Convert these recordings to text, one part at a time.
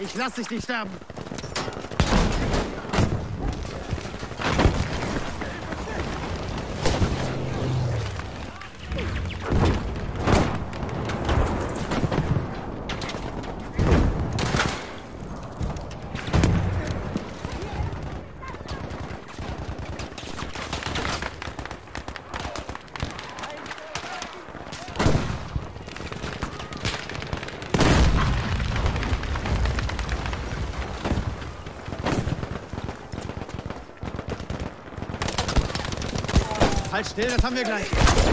Ich lass dich nicht sterben. Halt still, das haben wir gleich.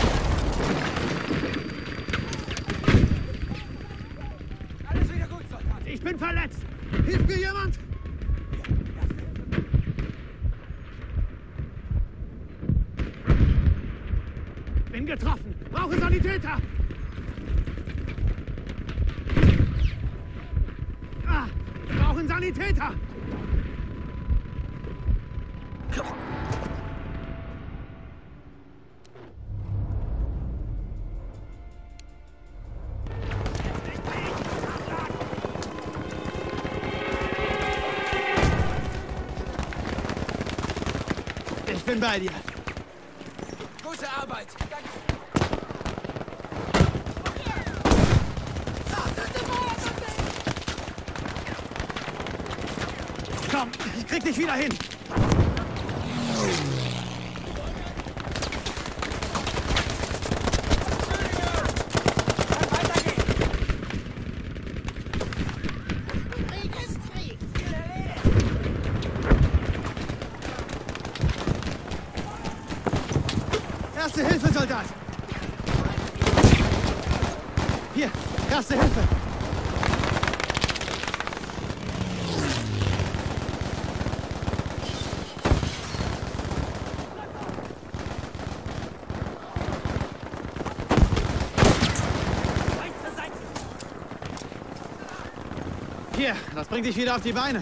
Alles wieder gut, Soldat. Ich bin verletzt. Hilft mir jemand? Bin getroffen. Brauche Sanitäter. Wir brauchen Sanitäter. Ich bin bei dir. Gute Arbeit. Danke. Komm, ich krieg dich wieder hin. Erste Hilfe, Soldat! Hier, Erste Hilfe! Hier, das bringt dich wieder auf die Beine.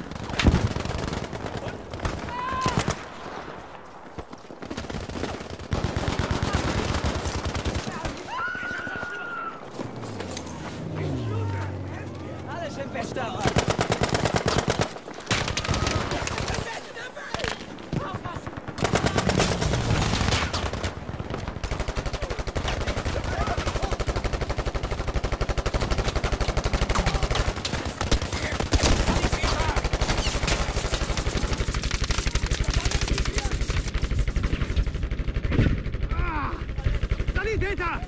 Sanitäter!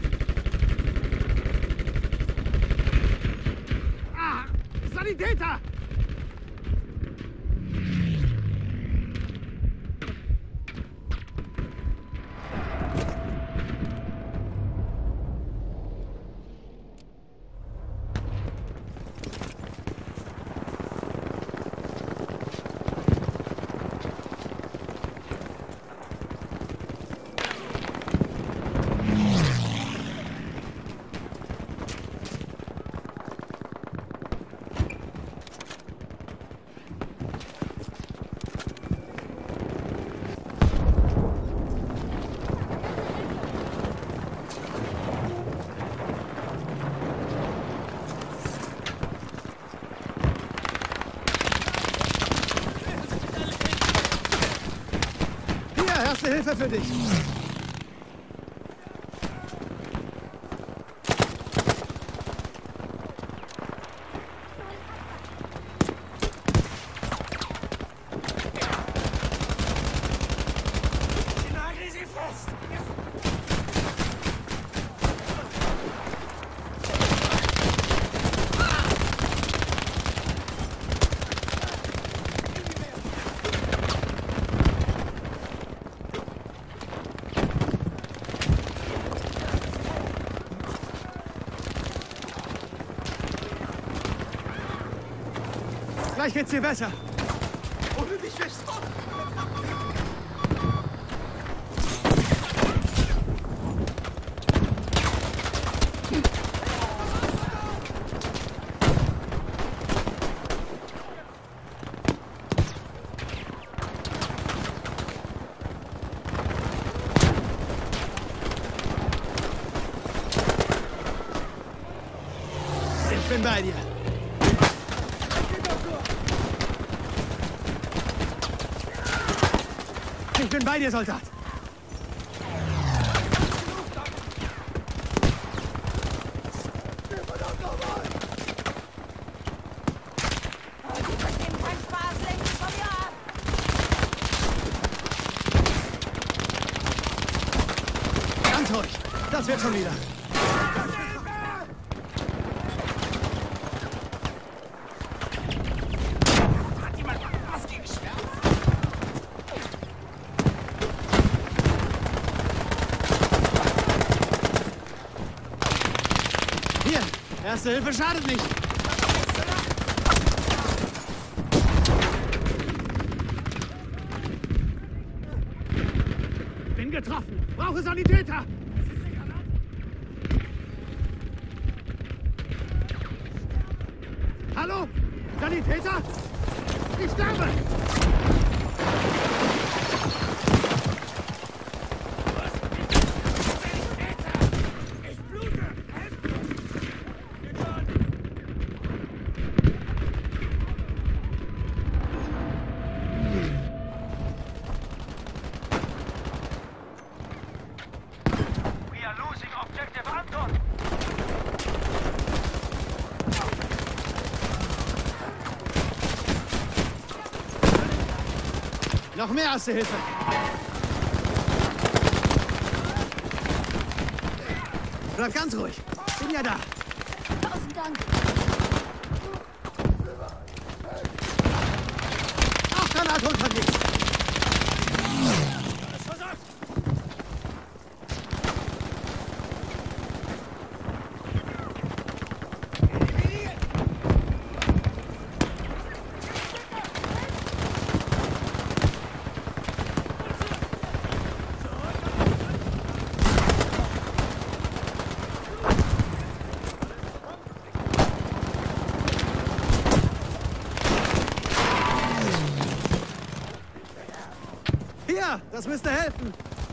Sanitäter! Erste Hilfe für dich. Nagel sie fest. Gleich geht's dir besser. Ohne dich fest. Ich bin bei dir. Ich bin bei dir, Soldat. Ganz ruhig. Das wird schon wieder. Hier, Erste Hilfe schadet nicht. Bin getroffen. Brauche Sanitäter. Hallo? Sanitäter? Ich sterbe! Ich blute! Helft mir! Geht schon! We are losing objective Anton! Noch mehr Erste Hilfe. Bleib ganz ruhig. Bin ja da. 1000 Dank. Auch Granate unterwegs. Alles versagt! Hier, das müsste helfen.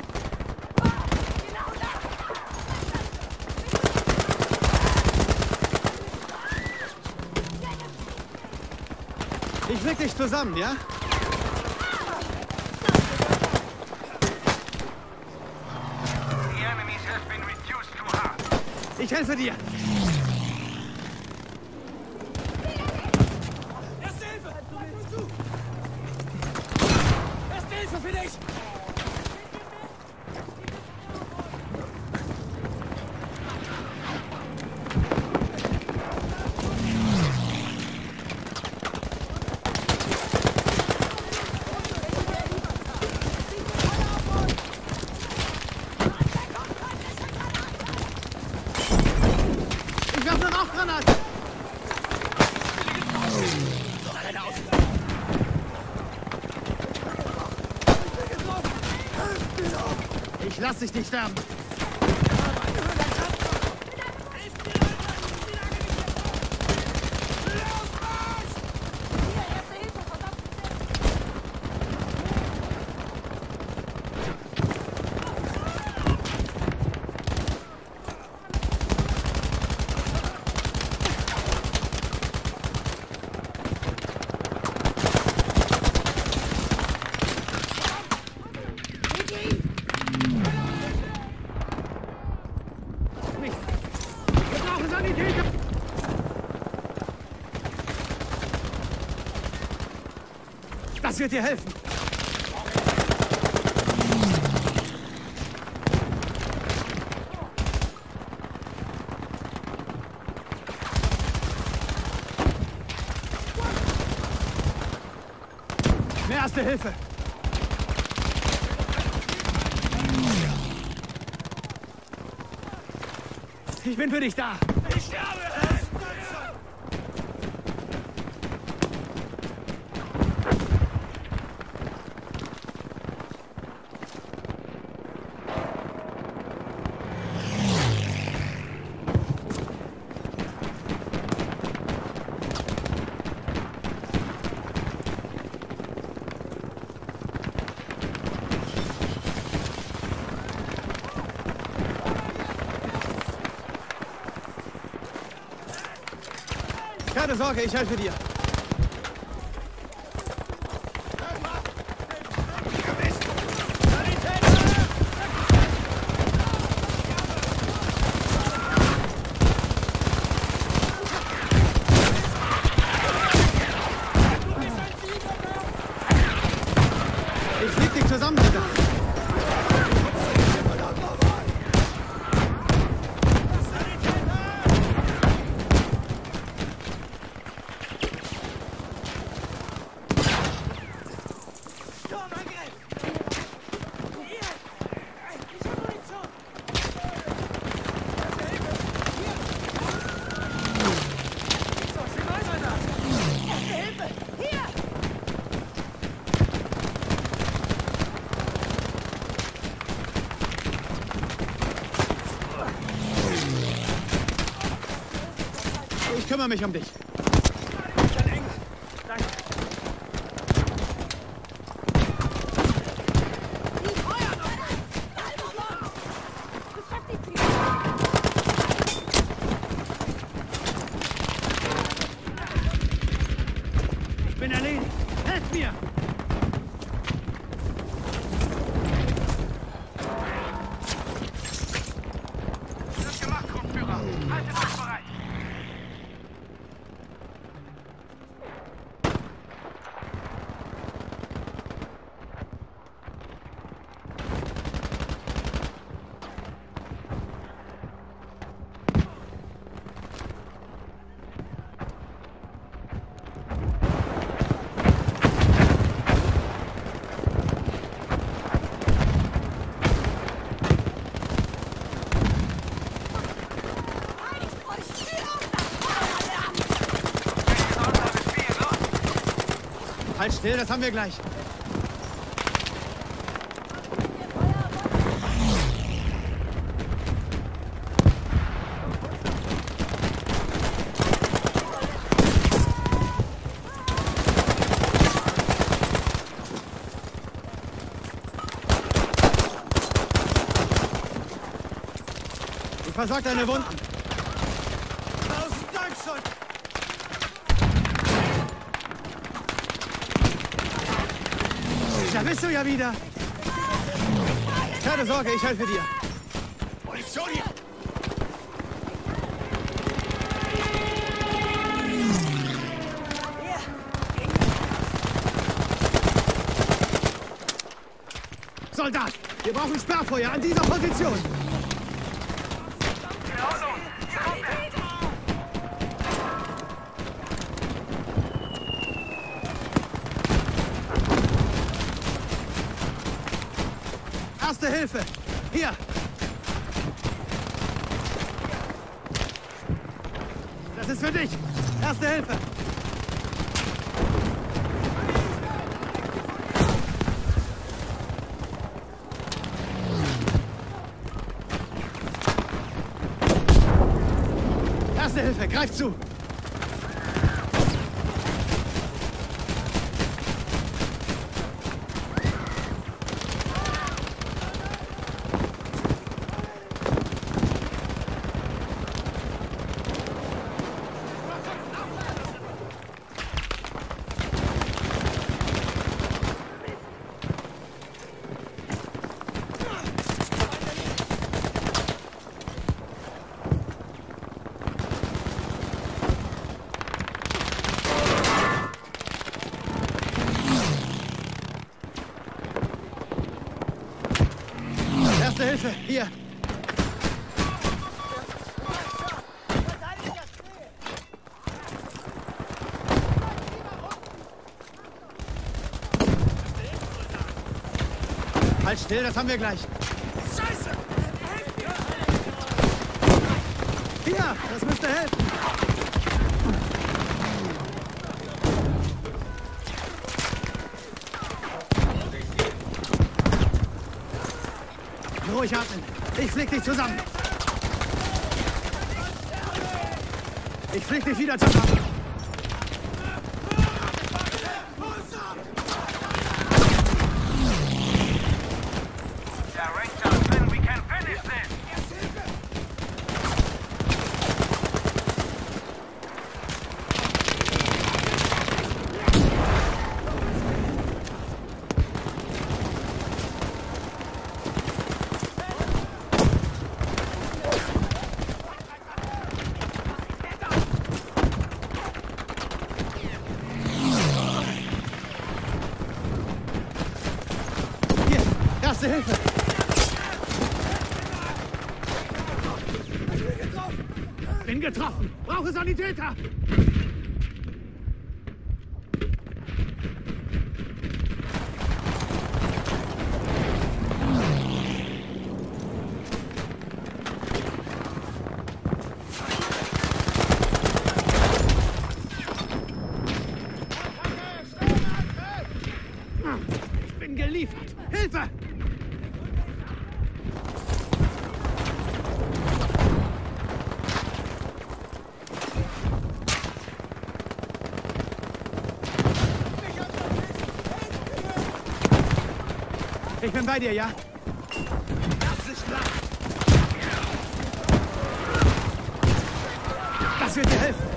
Ich leg dich zusammen, ja? The enemies has been reduced to half. Ich helfe dir. Erste Hilfe! Zu! Erste Hilfe für dich! Ich werfe eine Rauchgranate. Ich lass dich nicht sterben. Nicht. Wir brauchen Sanitäter. Das wird dir helfen. Mehr Erste Hilfe. Ich bin für dich da. Ich sterbe! Keine Sorge, ich helfe dir. kümmere mich um dich. Dann eng. Danke. Ich bin erledigt. Helft mir! Gut gemacht, Grundführer. Haltet euch bereit. Halt still, das haben wir gleich. Ich versorge deine Wunden. 1000 Dank, Son. Da bist du ja wieder. Keine Sorge, ich helfe dir. Munition hier. Soldat, wir brauchen Sperrfeuer an dieser Position. In Ordnung. Hier kommt er. Erste Hilfe. Hier. Das ist für dich. Erste Hilfe. Erste Hilfe. Greif zu. Erste Hilfe. Hier. Halt still, das haben wir gleich. Scheiße. Hier, das müsste helfen. Ruhig atmen. Ich flieg dich zusammen. Ich flieg dich wieder zusammen. Der Ranger is in. We can finish this. Hier, erste Hilfe. Bin getroffen. Brauche Sanitäter. Ich bin geliefert. Hilfe! Ich bin bei dir, ja? Das ist klar. Das wird dir helfen.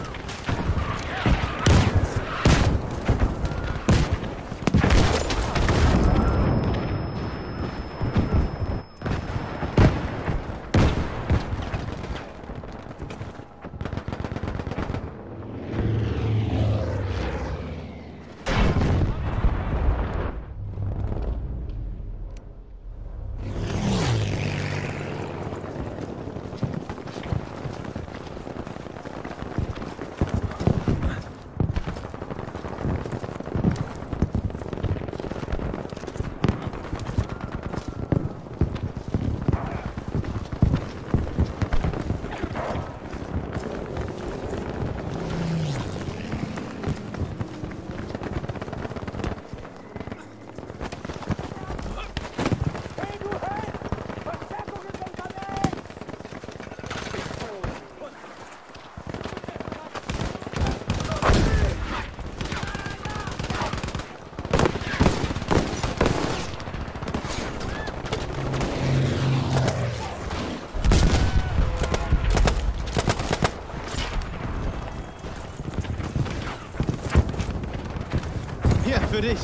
Hier, für dich.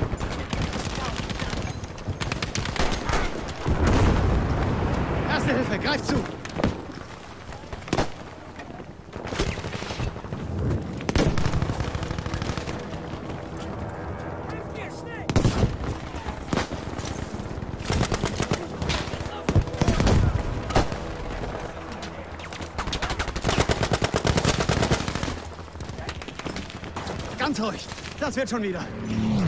Erste Hilfe, greif zu. Ganz ruhig. Das wird schon wieder.